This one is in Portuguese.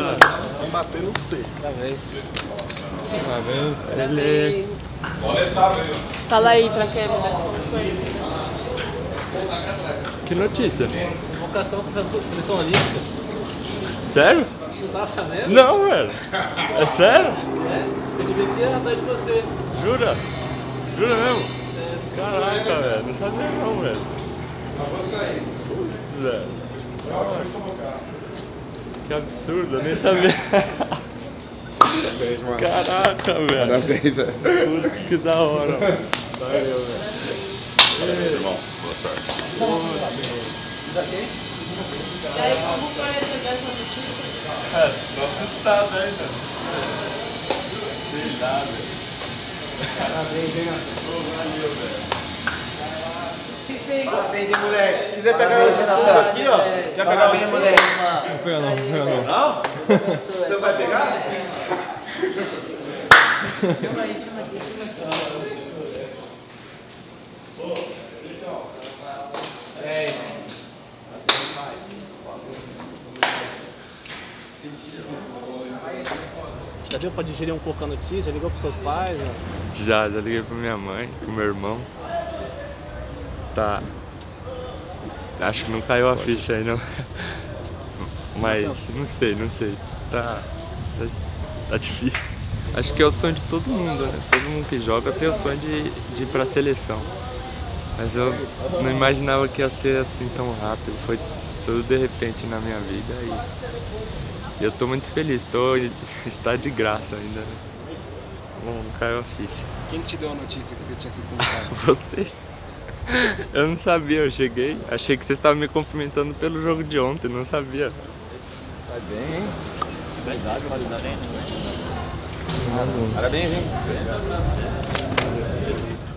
Vamos bater no C. Uma vez. Ele... Fala aí pra câmera. Que notícia? Convocação para a seleção olímpica. Sério? Não tava sabendo? Não, velho. É sério? É? Eu tive aqui atrás de você. Jura? Jura mesmo? Caraca, velho. Não sabia não, velho. Avança aí. Putz, velho. Nossa. Que absurdo, eu nem sabia. Parabéns, mano. Caraca, velho. Parabéns, velho. Putz, que da hora. Valeu, velho. Parabéns, irmão. Boa sorte. E aí, como foi receber essa notícia? Tô assustado ainda. Sei lá, velho. Parabéns, hein, Valeu, velho. Parabéns, hein, moleque. Quiser pegar o de sunga aqui, ó. Quer pegar o de sunga? Não pega não, pega não. Não? Você vai pegar? Filma aí, filma aqui, filma aqui. Já deu pra digerir um pouco a notícia? Ligou pros seus pais? Né? Já liguei pra minha mãe, pro meu irmão. Tá. Acho que não caiu a ficha aí, não. Mas não sei. Tá difícil. Acho que é o sonho de todo mundo, né? Todo mundo que joga tem o sonho de ir pra seleção. Mas eu não imaginava que ia ser assim tão rápido. Foi tudo de repente na minha vida e eu tô muito feliz. Está de graça ainda, né? Não caiu a ficha. Quem que te deu a notícia que você tinha sido convocado? Vocês? Eu não sabia, eu cheguei. Achei que vocês estavam me cumprimentando pelo jogo de ontem, não sabia. Tá bem, hein? Verdade, qualidade. Parabéns, hein?